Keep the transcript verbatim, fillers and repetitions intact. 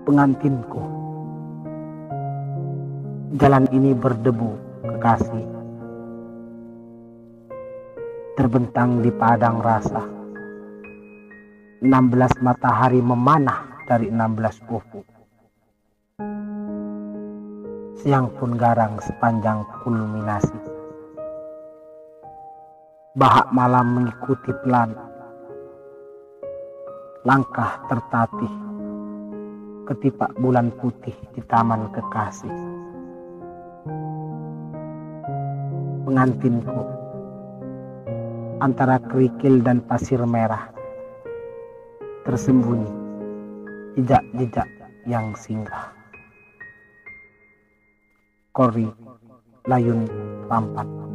Pengantinku, jalan ini berdebu kekasih, terbentang di padang rasa. Enam belas matahari memanah dari enam belas ufuk. Siang pun garang sepanjang kulminasi. Bahak malam mengikuti pelan, langkah tertatih ketipak bulan putih di taman kekasih. Pengantinku, antara kerikil dan pasir merah, tersembunyi jejak-jejak yang singgah. Kori Layun Rampat.